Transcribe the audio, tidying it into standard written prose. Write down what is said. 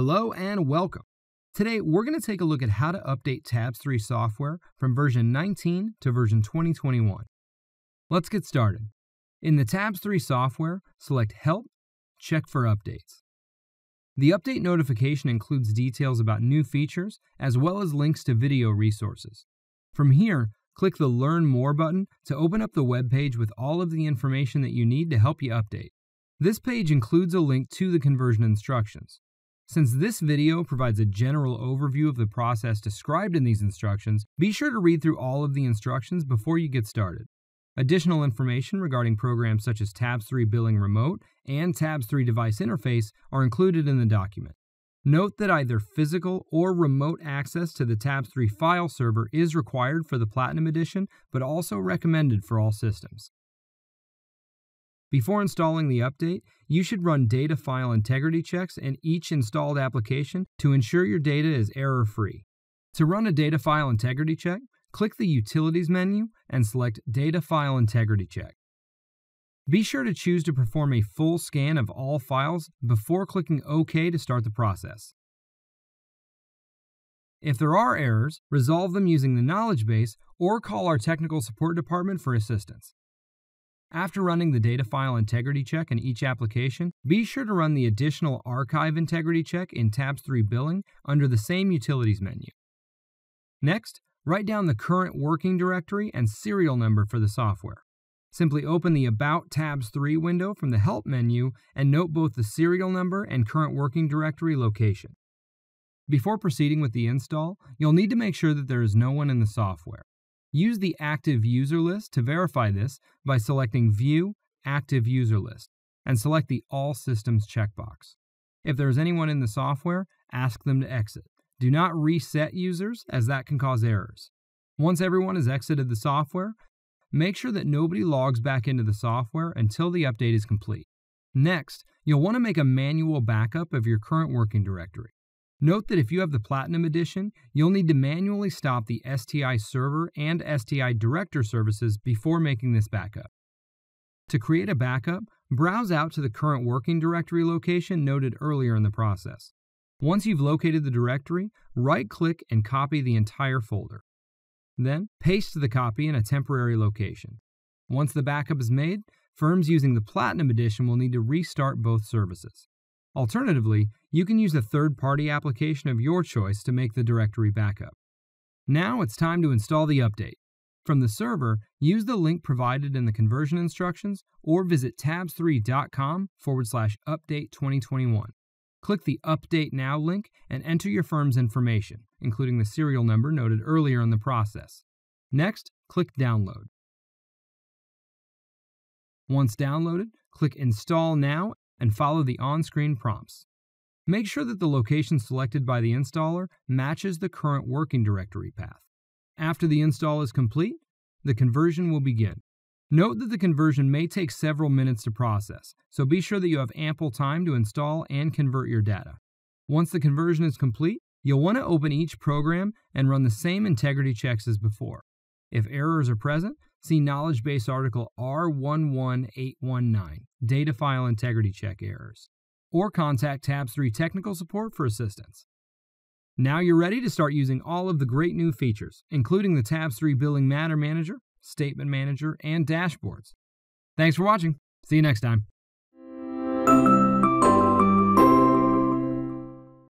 Hello and welcome. Today, we're going to take a look at how to update Tabs3 software from version 19 to version 2021. Let's get started. In the Tabs3 software, select Help, check for updates. The update notification includes details about new features as well as links to video resources. From here, click the Learn More button to open up the web page with all of the information that you need to help you update. This page includes a link to the conversion instructions. Since this video provides a general overview of the process described in these instructions, be sure to read through all of the instructions before you get started. Additional information regarding programs such as Tabs3 Billing Remote and Tabs3 Device Interface are included in the document. Note that either physical or remote access to the Tabs3 file server is required for the Platinum Edition, but also recommended for all systems. Before installing the update, you should run data file integrity checks in each installed application to ensure your data is error-free. To run a data file integrity check, click the Utilities menu and select Data File Integrity Check. Be sure to choose to perform a full scan of all files before clicking OK to start the process. If there are errors, resolve them using the knowledge base or call our technical support department for assistance. After running the data file integrity check in each application, be sure to run the additional archive integrity check in Tabs3 Billing under the same Utilities menu. Next, write down the current working directory and serial number for the software. Simply open the About Tabs3 window from the Help menu and note both the serial number and current working directory location. Before proceeding with the install, you'll need to make sure that there is no one in the software. Use the Active User List to verify this by selecting View Active User List and select the All Systems checkbox. If there is anyone in the software, ask them to exit. Do not reset users, as that can cause errors. Once everyone has exited the software, make sure that nobody logs back into the software until the update is complete. Next, you'll want to make a manual backup of your current working directory. Note that if you have the Platinum Edition, you'll need to manually stop the STI server and STI director services before making this backup. To create a backup, browse out to the current working directory location noted earlier in the process. Once you've located the directory, right-click and copy the entire folder. Then, paste the copy in a temporary location. Once the backup is made, firms using the Platinum Edition will need to restart both services. Alternatively, you can use a third-party application of your choice to make the directory backup. Now it's time to install the update. From the server, use the link provided in the conversion instructions or visit tabs3.com/update2021. Click the Update Now link and enter your firm's information, including the serial number noted earlier in the process. Next, click Download. Once downloaded, click Install Now and follow the on-screen prompts. Make sure that the location selected by the installer matches the current working directory path. After the install is complete, the conversion will begin. Note that the conversion may take several minutes to process, so be sure that you have ample time to install and convert your data. Once the conversion is complete, you'll want to open each program and run the same integrity checks as before. If errors are present, see Knowledge Base Article R11819, Data File Integrity Check Errors, or contact Tabs3 Technical Support for assistance. Now you're ready to start using all of the great new features, including the Tabs3 Billing Matter Manager, Statement Manager, and dashboards. Thanks for watching. See you next time.